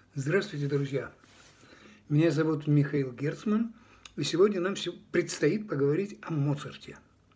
Здравствуйте, друзья! Меня зовут Михаил Герцман, и сегодня нам предстоит поговорить о Моцарте.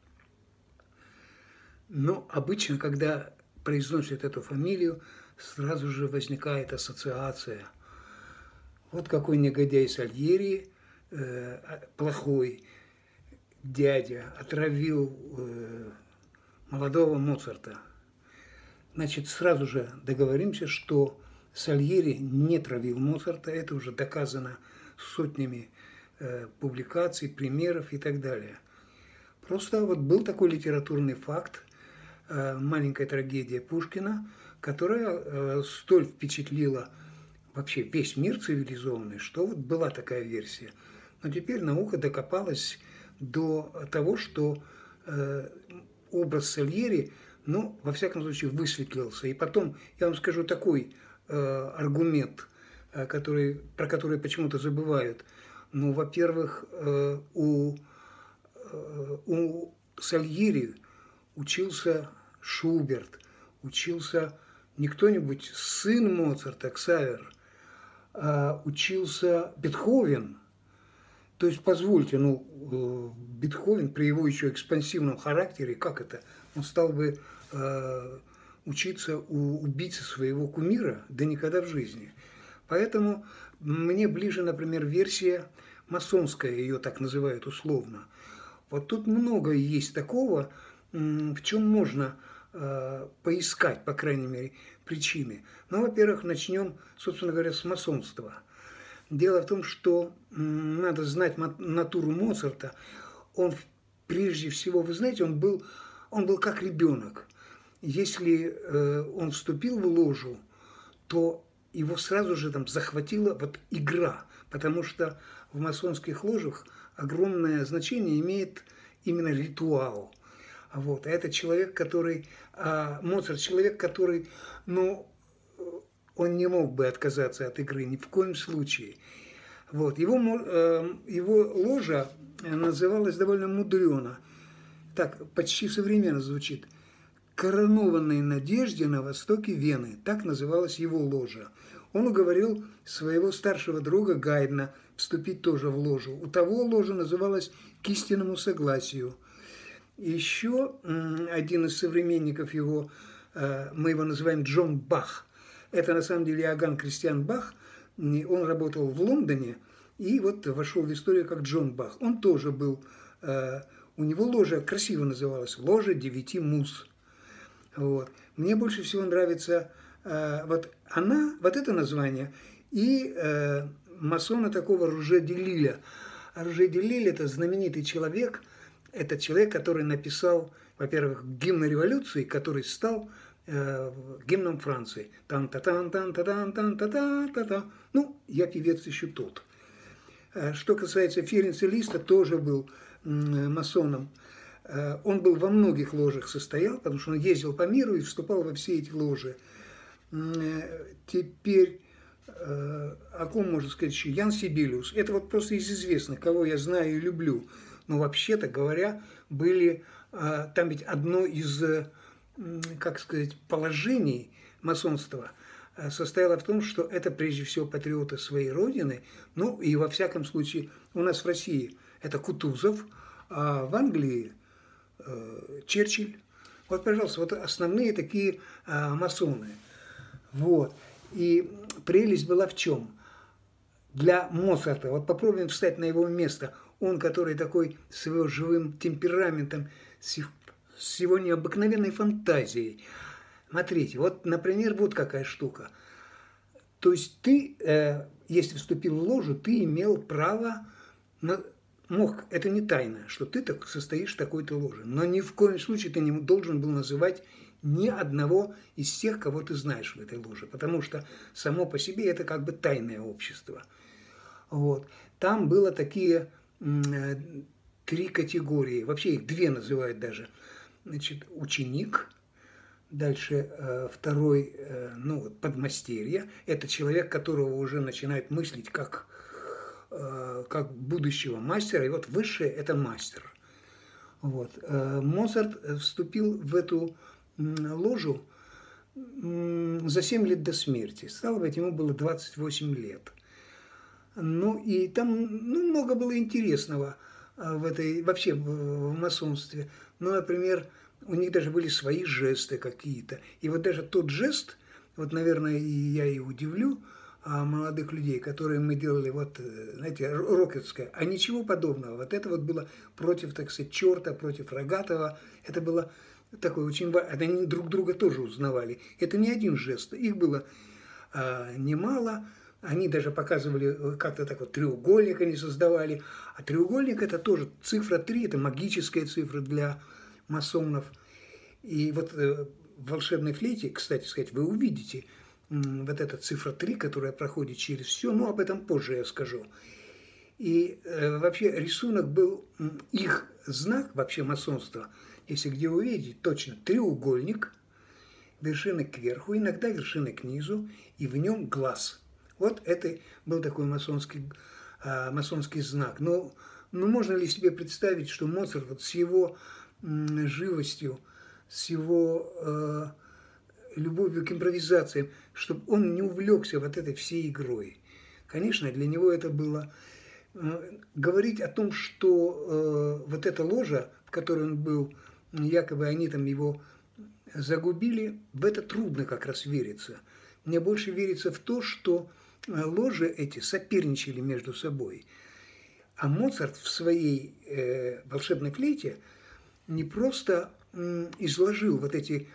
Но обычно, когда произносят эту фамилию, сразу же возникает ассоциация. Вот какой негодяй Сальери, плохой дядя, отравил молодого Моцарта. Значит, сразу же договоримся, что Сальери не травил Моцарта, это уже доказано сотнями публикаций, примеров и так далее. Просто вот был такой литературный факт, маленькая трагедия Пушкина, которая столь впечатлила вообще весь мир цивилизованный, что вот была такая версия. Но теперь наука докопалась до того, что образ Сальери, ну, во всяком случае, высветлился. И потом я вам скажу такой аргумент, про который почему-то забывают. Ну, во-первых, у Сальери учился Шуберт, учился не кто-нибудь, сын Моцарта, Ксавер, а учился Бетховен. То есть, позвольте, Бетховен при его еще экспансивном характере, как это? Он стал бы учиться у убийцы своего кумира? Да никогда в жизни. Поэтому мне ближе, например, версия масонская, ее так называют условно. Вот тут много есть такого, в чем можно поискать, по крайней мере, причины. Ну, во-первых, начнем, собственно говоря, с масонства. Дело в том, что надо знать натуру Моцарта. Он прежде всего, вы знаете, он был как ребенок. Если он вступил в ложу, то его сразу же там захватила вот игра, потому что в масонских ложах огромное значение имеет именно ритуал. Вот. А это человек, Моцарт, человек, который, он не мог бы отказаться от игры ни в коем случае. Вот. Его ложа называлась довольно мудрено. Так, почти современно звучит. «Коронованной надежде на востоке Вены». Так называлась его ложа. Он уговорил своего старшего друга Гайдна вступить тоже в ложу. У того ложа называлась «К истинному согласию». Еще один из современников его, мы его называем Джон Бах. Это на самом деле Иоганн Кристиан Бах. Он работал в Лондоне и вот вошел в историю как Джон Бах. Он тоже был, у него ложа красиво называлась «Ложа 9 муз». Вот. Мне больше всего нравится вот это название и масона такого Руже де Лиля. Руже де Лиль – это знаменитый человек, это человек, который написал, во-первых, гимн революции, который стал гимном Франции. Тан-та-тан-тан-та-тан-тан-та-та-та-та. Ну, я певец еще тот. Что касается Ференца Листа, тоже был масоном. Он был во многих ложах состоял, потому что он ездил по миру и вступал во все эти ложи. Теперь, о ком можно сказать еще? Ян Сибелиус. Это вот просто из известных, кого я знаю и люблю. Но вообще-то говоря, там ведь одно из, как сказать, положений масонства состояло в том, что это прежде всего патриоты своей родины. Ну и во всяком случае у нас в России это Кутузов, а в Англии Черчилль. Вот, пожалуйста, вот основные такие масоны. Вот. И прелесть была в чем? Для Моцарта, вот попробуем встать на его место, он, который такой с его живым темпераментом, с его необыкновенной фантазией. Смотрите, вот, например, вот какая штука. То есть ты, если вступил в ложу, ты имел право это не тайна, что ты так состоишь в такой-то ложе. Но ни в коем случае ты не должен был называть ни одного из тех, кого ты знаешь в этой ложе. Потому что само по себе это как бы тайное общество. Вот. Там было такие 3 категории. Вообще их 2 называют даже. Значит, ученик. Дальше второй, подмастерье. Это человек, которого уже начинают мыслить как будущего мастера, и вот высшее – это мастер. Вот. Моцарт вступил в эту ложу за 7 лет до смерти. Стало быть, ему было 28 лет. Ну, и там много было интересного в этой, вообще в масонстве. Ну, например, у них даже были свои жесты какие-то. И вот даже тот жест, вот, наверное, я и удивлю молодых людей, которые мы делали, вот, знаете, рокетское, а ничего подобного. Вот это вот было против, так сказать, черта, против Рогатого. Это было такое очень важно. Они друг друга тоже узнавали. Это не один жест, их было немало. Они даже показывали, как-то так вот треугольник они создавали. А треугольник это тоже цифра 3, это магическая цифра для масонов. И вот в волшебной флейте, кстати сказать, вы увидите вот эта цифра 3, которая проходит через все, но об этом позже я скажу. И вообще рисунок был, их знак вообще масонства, если где увидите, точно треугольник, вершина кверху, иногда вершина к низу, и в нем глаз. Вот это был такой масонский знак. Но можно ли себе представить, что Моцарт вот с его живостью, с его любовью к импровизациям, чтобы он не увлекся вот этой всей игрой? Конечно, для него это было говорить о том, что вот эта ложа, в которой он был, якобы они там его загубили, в это трудно как раз вериться. Мне больше верится в то, что ложи эти соперничали между собой. А Моцарт в своей волшебной флейте не просто изложил вот эти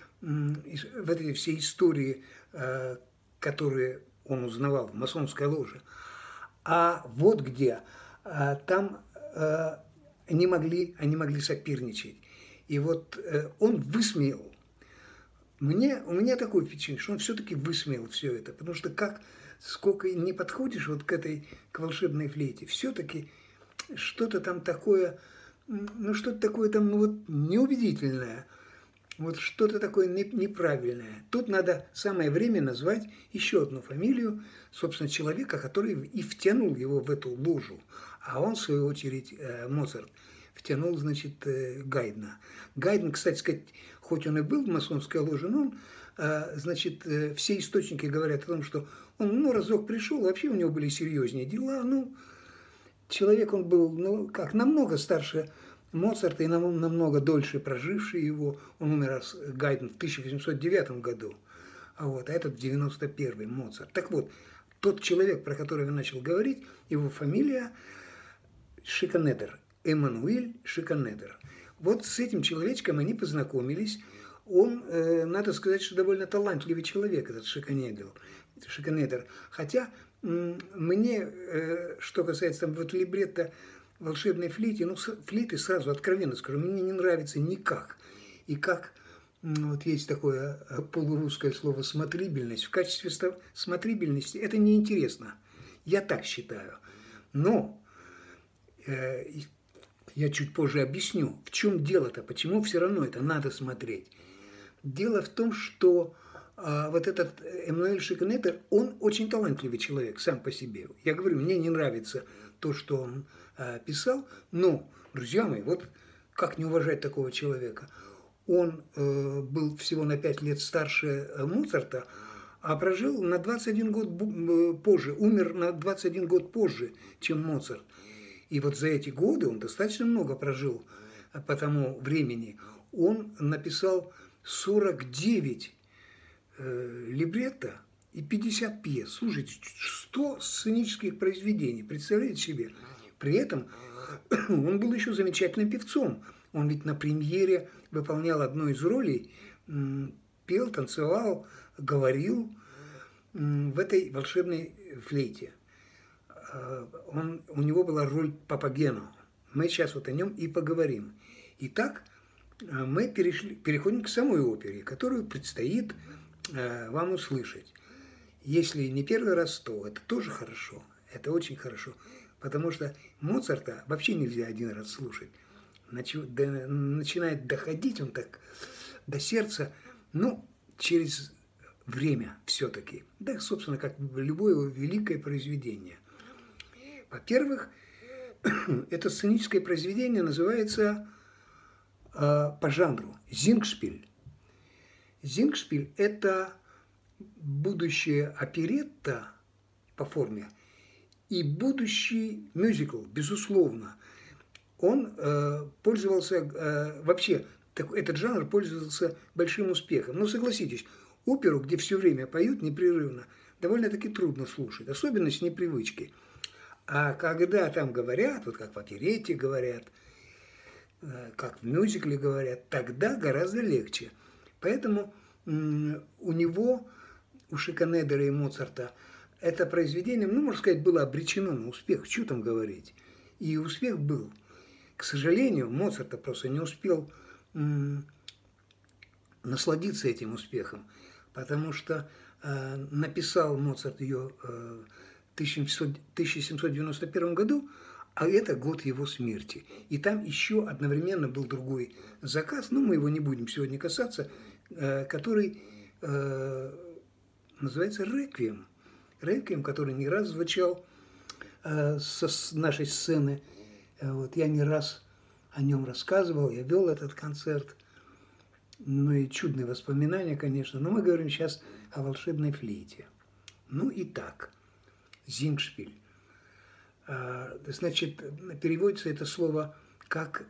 все истории, которые он узнавал в масонской ложе, а вот где там они могли соперничать. И вот он высмеял. У меня такое впечатление, что он все-таки высмеял все это, потому что сколько не подходишь вот к волшебной флейте, все-таки что-то там такое, что-то такое там, неубедительное, вот что-то такое неправильное. Тут надо самое время назвать еще одну фамилию, собственно, человека, который и втянул его в эту ложу, а он, в свою очередь, Моцарт, втянул, значит, Гайдна. Гайден, кстати сказать, хоть он и был в масонской ложе, но он, значит, все источники говорят о том, что он, разок пришел, вообще у него были серьезнее дела, человек он был, намного старше Моцарта и намного дольше проживший его. Он умер, Гайден, в 1809 году, а этот в 91-й, Моцарт. Так вот, тот человек, про которого я начал говорить, его фамилия Шиканедер, Эммануэль Шиканедер. Вот с этим человечком они познакомились. Он, надо сказать, что довольно талантливый человек, этот Шиканедер. Хотя мне, что касается вот либретто волшебной флейты, флейты сразу откровенно скажу, мне не нравится никак. И как, вот есть такое полурусское слово «смотрибельность», в качестве смотрибельности это неинтересно. Я так считаю. Но я чуть позже объясню, в чем дело-то, почему все равно это надо смотреть. Дело в том, что вот этот Эммануэль Шиканедер, он очень талантливый человек сам по себе. Я говорю, мне не нравится то, что он писал, но, друзья мои, вот как не уважать такого человека? Он был всего на 5 лет старше Моцарта, а прожил на 21 год позже, умер на 21 год позже, чем Моцарт. И вот за эти годы он достаточно много прожил по тому времени. Он написал 49 либретто и 50 пьес. Слушайте, 100 сценических произведений, представляете себе? При этом он был еще замечательным певцом. Он ведь на премьере выполнял одну из ролей, пел, танцевал, говорил в этой волшебной флейте. У него была роль Папагено. Мы сейчас вот о нем и поговорим. Итак, мы переходим к самой опере, которую предстоит вам услышать. Если не первый раз, то это тоже хорошо. Это очень хорошо. Потому что Моцарта вообще нельзя один раз слушать. Начинает доходить он так до сердца, через время все-таки. Да, собственно, как любое великое произведение. Во-первых, это сценическое произведение называется по жанру «Зингшпиль». Зингшпиль – это будущее оперетта по форме и будущий мюзикл, безусловно. Он пользовался, вообще, этот жанр пользовался большим успехом. Но согласитесь, оперу, где все время поют непрерывно, довольно-таки трудно слушать, особенно с непривычки. А когда там говорят, вот как в оперете говорят, как в мюзикле говорят, тогда гораздо легче. Поэтому у него, у Шиканедера и Моцарта, это произведение, ну, можно сказать, было обречено на успех, что там говорить. И успех был. К сожалению, Моцарт просто не успел насладиться этим успехом, потому что написал Моцарт ее в 1791 году, а это год его смерти. И там еще одновременно был другой заказ, но мы его не будем сегодня касаться, который называется «Реквием». «Реквием», который не раз звучал с нашей сцены. Вот, я не раз о нем рассказывал, я вел этот концерт. Ну и чудные воспоминания, конечно. Но мы говорим сейчас о волшебной флейте. Ну и так, Зингшпиль. Значит, переводится это слово как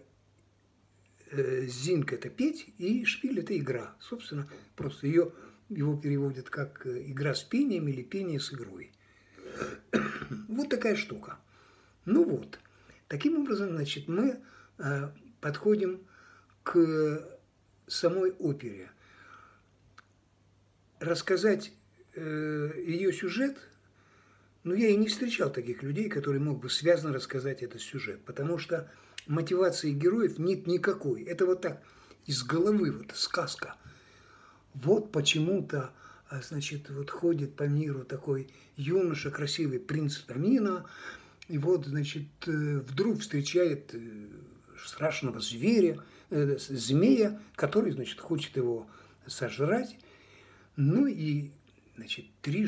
зинг – это петь, и шпиль – это игра. Собственно, просто его переводят как игра с пением или пение с игрой. Вот такая штука. Ну вот, таким образом, значит, мы подходим к самой опере. Рассказать ее сюжет, ну, я и не встречал таких людей, которые мог бы связно рассказать этот сюжет, потому что мотивации героев нет никакой. Это вот так, из головы, вот сказка. Вот почему-то, значит, вот ходит по миру такой юноша, красивый принц Тамина, и вот, значит, вдруг встречает страшного змея, который, значит, хочет его сожрать. Ну и, значит, три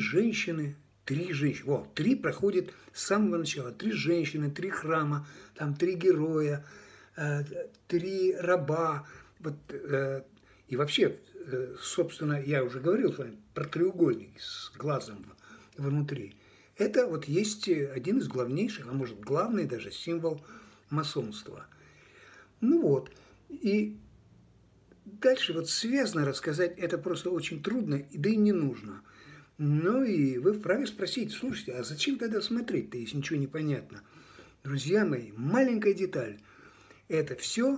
проходят с самого начала. 3 женщины, 3 храма, там 3 героя, 3 раба. Вот, и вообще, собственно, я уже говорил с вами про треугольник с глазом внутри. Это вот есть один из главнейших, а может главный даже символ масонства. Ну вот, и дальше вот связно рассказать это просто очень трудно, да и не нужно. Ну и вы вправе спросить, слушайте, а зачем тогда смотреть-то, если ничего не понятно? Друзья мои, маленькая деталь. Это все,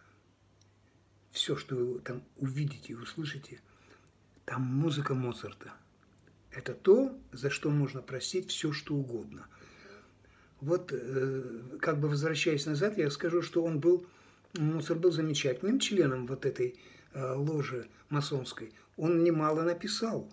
что вы там увидите и услышите, там музыка Моцарта. Это то, за что можно простить все, что угодно. Вот, как бы возвращаясь назад, я скажу, что Моцарт был замечательным членом вот этой ложи масонской. Он немало написал.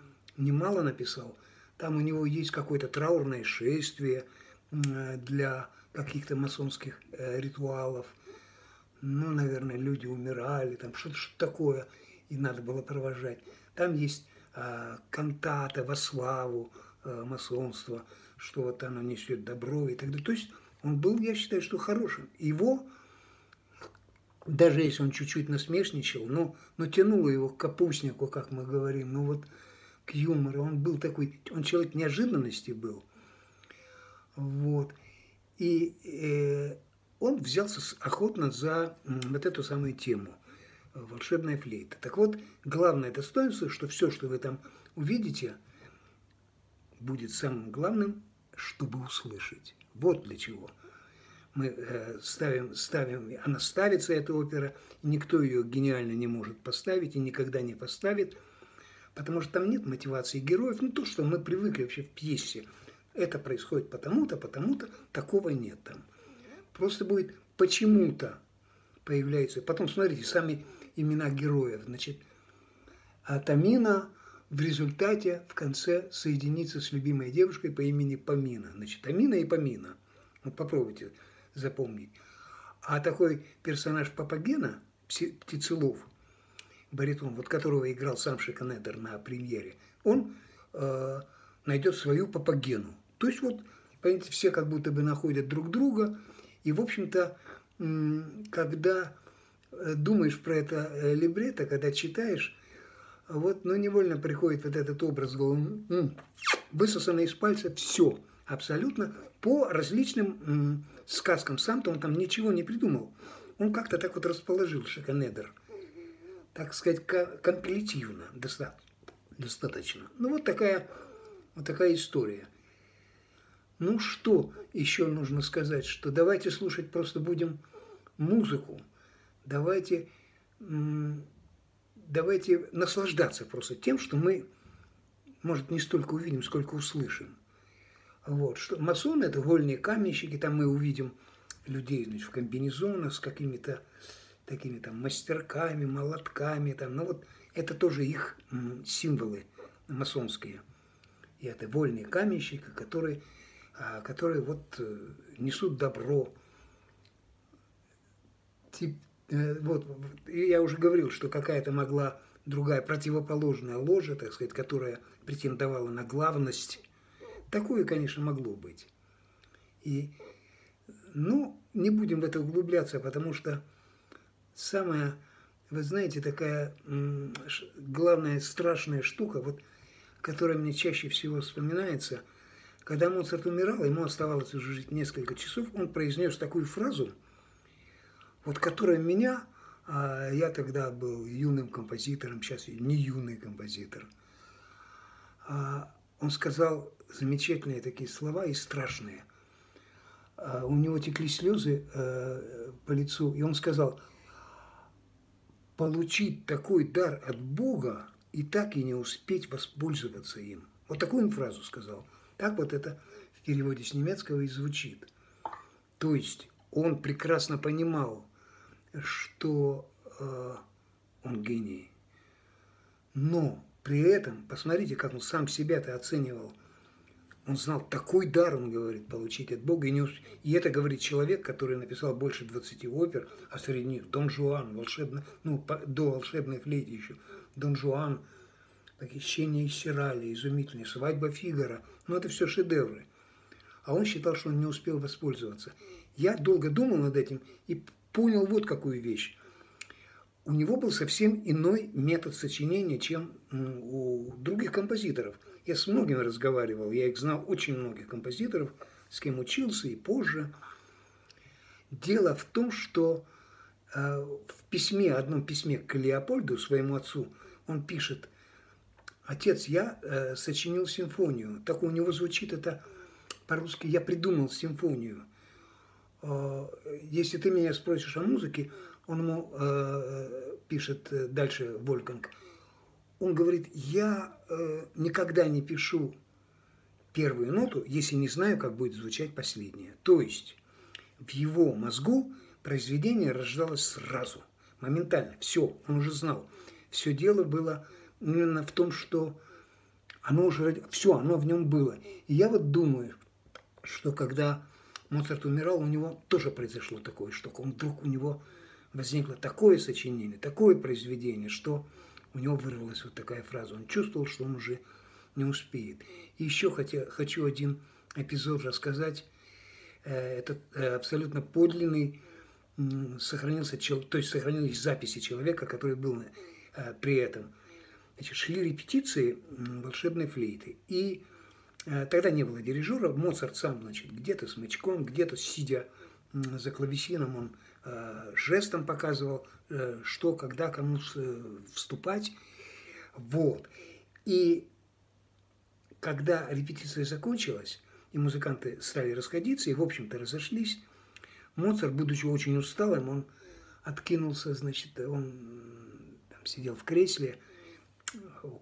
Там у него есть какое-то траурное шествие для каких-то масонских ритуалов. Ну, наверное, люди умирали, там что-то такое, и надо было провожать. Там есть кантата во славу масонства, что вот оно несет добро и так далее. То есть он был, я считаю, что хорошим. Его, даже если он чуть-чуть насмешничал, но тянуло его к капустнику, как мы говорим, ну вот к юмору. Он был такой, он человек неожиданности был. Вот. И он взялся охотно за вот эту самую тему волшебная флейта. Так вот, главное достоинство, что все, что вы там увидите, будет самым главным, чтобы услышать. Вот для чего. Мы ставим, она ставится, эта опера, никто ее гениально не может поставить и никогда не поставит, потому что там нет мотивации героев. Ну, то, что мы привыкли вообще в пьесе, это происходит потому-то, такого нет там. Просто будет почему-то появляется. Потом, смотрите, сами имена героев. Значит, Тамина в результате в конце соединится с любимой девушкой по имени Памина. Значит, Тамина и Памина. Вот попробуйте запомнить. А такой персонаж Папагена, Птицелов, баритон, вот которого играл сам Шиканедер на премьере, он найдет свою Папагену. То есть вот, понимаете, все как будто бы находят друг друга. И, в общем-то, когда думаешь про это либретто, когда читаешь, вот, но невольно приходит вот этот образ в голову, высосано из пальца все, абсолютно, по различным сказкам. Сам-то он там ничего не придумал. Он как-то так вот расположил Шагонедер, так сказать, компилятивно достаточно. Ну, вот такая история. Ну, что еще нужно сказать, что давайте слушать просто будем музыку, давайте наслаждаться просто тем, что мы, может, не столько увидим, сколько услышим. Вот, что масоны – это вольные каменщики, там мы увидим людей, значит, в комбинезонах с какими-то такими там мастерками, молотками, там, ну вот это тоже их символы масонские. И это вольные каменщики, которые вот несут добро. Вот, я уже говорил, что какая-то могла другая противоположная ложа, так сказать, которая претендовала на главность. Такое, конечно, могло быть. Но не будем в это углубляться, потому что самая, вы знаете, такая главная страшная штука, вот, которая мне чаще всего вспоминается, когда Моцарт умирал, ему оставалось уже жить несколько часов, он произнес такую фразу, вот, которая меня, я тогда был юным композитором, сейчас я не юный композитор, он сказал замечательные такие слова и страшные. У него текли слезы по лицу, и он сказал: получить такой дар от Бога и так и не успеть воспользоваться им. Вот такую он фразу сказал. Так вот это в переводе с немецкого и звучит. То есть он прекрасно понимал, что он гений. Но при этом, посмотрите, как он сам себя-то оценивал. Он знал, такой дар, он говорит, получить от Бога. И это говорит человек, который написал больше 20 опер, а среди них Дон Жуан, до волшебной флейты еще, Дон Жуан, Похищение из Сирали, изумительный, Свадьба Фигаро. Это все шедевры. А он считал, что он не успел воспользоваться. Я долго думал над этим и понял вот какую вещь. У него был совсем иной метод сочинения, чем у других композиторов. Я с многими разговаривал, я их знал, очень многих композиторов, с кем учился и позже. Дело в том, что в одном письме к Леопольду, своему отцу, он пишет: «Отец, я сочинил симфонию». Так у него звучит это по-русски: «Я придумал симфонию». Если ты меня спросишь о музыке, он ему пишет дальше, Вольфганг, он говорит: я никогда не пишу первую ноту, если не знаю, как будет звучать последняя. То есть в его мозгу произведение рождалось сразу, моментально, все, он уже знал. Все дело было именно в том, что оно в нем было. И я вот думаю, что когда Моцарт умирал, у него тоже произошло такое, что вдруг у него возникло такое сочинение, такое произведение, что у него вырвалась вот такая фраза. Он чувствовал, что он уже не успеет. И еще хочу один эпизод рассказать. Это абсолютно подлинный, сохранились записи человека, который был при этом. Значит, шли репетиции волшебной флейты. И тогда не было дирижера. Моцарт сам, значит, где-то смычком, где-то сидя за клавесином, он жестом показывал, что, когда, кому вступать. Вот. И когда репетиция закончилась, и музыканты стали расходиться, и, в общем-то, разошлись, Моцарт, будучи очень усталым, он откинулся, значит, он там сидел в кресле у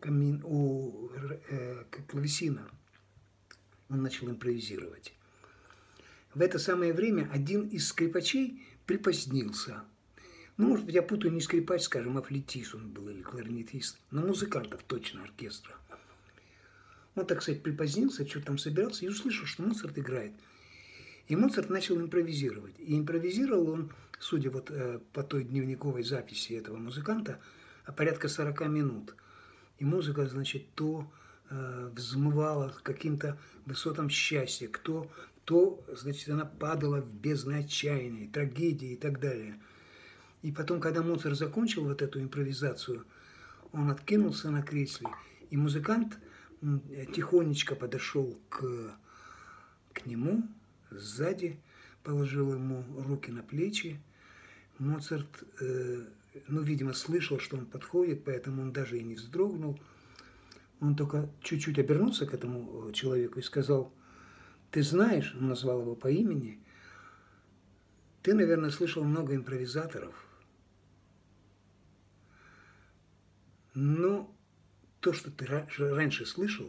клавесина. Он начал импровизировать. В это самое время один из скрипачей припозднился. Может быть, я путаю, не скрипач, скажем, а флейтист он был или кларнетист, но музыкантов точно, оркестра. Он, так сказать, припозднился, что-то там собирался, и услышал, что Моцарт играет. И Моцарт начал импровизировать. И импровизировал он, судя вот по той дневниковой записи этого музыканта, порядка 40 минут. И музыка, значит, то взмывала к каким-то высотам счастья, то, значит, она падала в бездны отчаяния, трагедии и так далее. И потом, когда Моцарт закончил вот эту импровизацию, он откинулся на кресле, и музыкант тихонечко подошел к нему сзади, положил ему руки на плечи. Моцарт, ну, видимо, слышал, что он подходит, поэтому он даже и не вздрогнул. Он только чуть-чуть обернулся к этому человеку и сказал: «Ты знаешь», он назвал его по имени, «ты, наверное, слышал много импровизаторов, но то, что ты раньше слышал,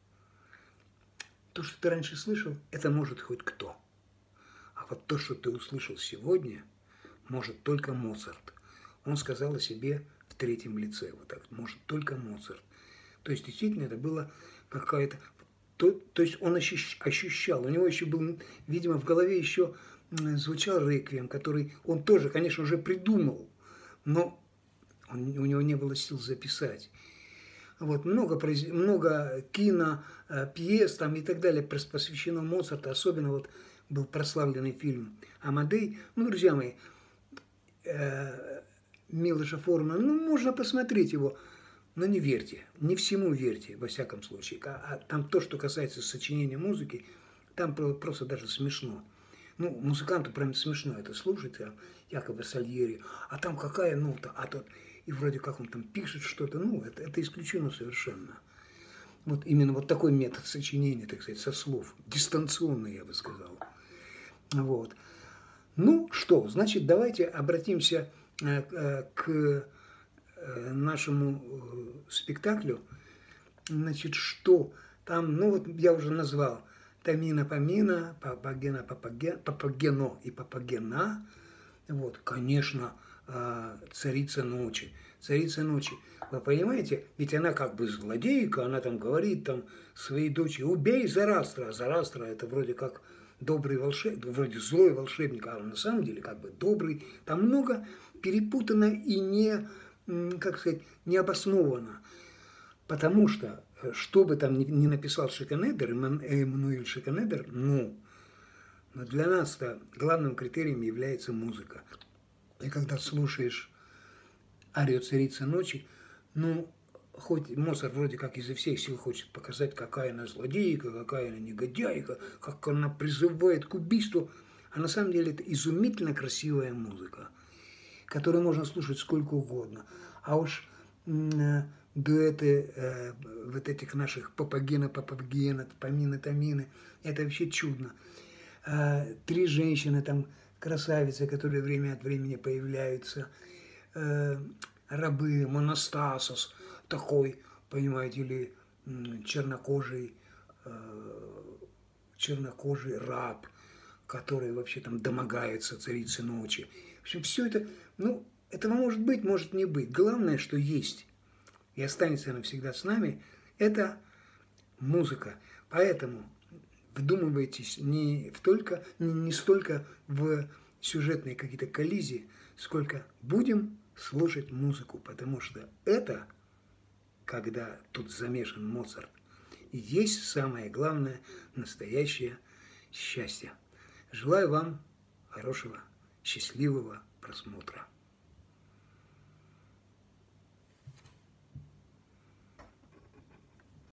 это может хоть кто. А вот то, что ты услышал сегодня, может только Моцарт». Он сказал о себе в третьем лице, вот так, может только Моцарт. То есть, действительно, это было какая-то... То есть, он ощущал, у него еще был, видимо, в голове еще звучал реквием, который он тоже, конечно, уже придумал, но у него не было сил записать. Вот, много кино, пьес там и так далее посвящено Моцарту, особенно вот был прославленный фильм «Амадей». Ну, друзья мои, Милоша Формана, ну, можно посмотреть его, но не верьте, не всему верьте, во всяком случае. А там то, что касается сочинения музыки, там просто даже смешно. Ну, музыканту прям смешно это слушать, якобы Сальери, а там какая нота, а тот, и вроде как он там пишет что-то, ну, это исключено совершенно. Вот именно вот такой метод сочинения, так сказать, со слов, дистанционный, я бы сказал. Вот. Ну что, значит, давайте обратимся к нашему спектаклю. Значит, что там, ну вот я уже назвал Тамина Памина, Папагена Папагено и Папагена. Вот, конечно, Царица ночи. Царица ночи. Вы понимаете, ведь она как бы злодейка, она там говорит там своей дочери: убей Зарастра. А Зарастра это вроде как добрый волшебник, вроде злой волшебник, а он на самом деле как бы добрый. Там много перепутано и не, как сказать, необоснованно. Потому что, что бы там ни написал Шиканедер, Эммануэль Шиканедер, но для нас-то главным критерием является музыка. И когда слушаешь арию «Царица ночи», ну, хоть Моцарт вроде как изо всех сил хочет показать, какая она злодейка, какая она негодяйка, как она призывает к убийству, а на самом деле это изумительно красивая музыка, которую можно слушать сколько угодно. А уж дуэты вот этих наших Папагена, Тамины, это вообще чудно. Три женщины там, красавицы, которые время от времени появляются, рабы, Монастасос, такой, понимаете ли, чернокожий раб, который вообще там домогается царицы ночи. В общем, все это, ну, этого может быть, может не быть. Главное, что есть и останется навсегда с нами, это музыка. Поэтому вдумывайтесь не столько в сюжетные какие-то коллизии, сколько будем слушать музыку, потому что это, когда тут замешан Моцарт, и есть самое главное, настоящее счастье. Желаю вам хорошего, счастливого просмотра.